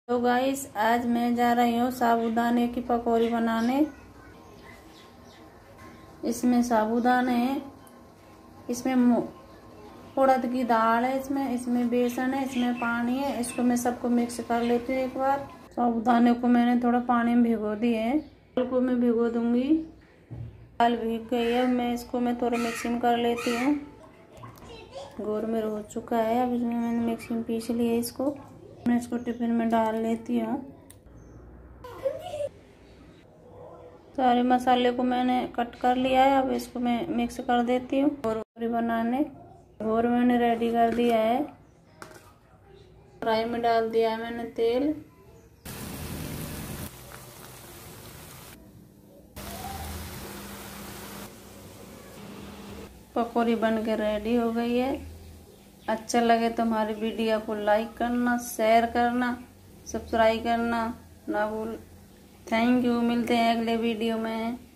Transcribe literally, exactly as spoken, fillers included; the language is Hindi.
तो गाइस आज मैं जा रही हूँ साबूदाने की पकौड़ी बनाने। इसमें साबूदाने है, इसमें उड़द की दाल है, इसमें इसमें बेसन है, इसमें पानी है। इसको मैं सबको मिक्स कर लेती हूँ एक बार। साबूदाने को मैंने थोड़ा पानी में भिगो दिए है, दाल को मैं भिगो दूंगी। दाल भीग गई है, मैं इसको मैं थोड़ा मिक्सिंग कर लेती हूँ। गोर में हो चुका है, अब इसमें मैंने मिक्सिंग पीस ली है। इसको मैं इसको टिफिन में डाल लेती हूँ। सारे मसाले को मैंने कट कर लिया है, अब इसको मैं मिक्स कर देती हूँ। और बनाने और मैंने रेडी कर दिया है। कढ़ाई में डाल दिया है मैंने तेल। पकौड़ी बन के रेडी हो गई है। अच्छा लगे तो हमारी वीडियो को लाइक करना, शेयर करना, सब्सक्राइब करना ना भूल। Thank you. मिलते हैं अगले वीडियो में।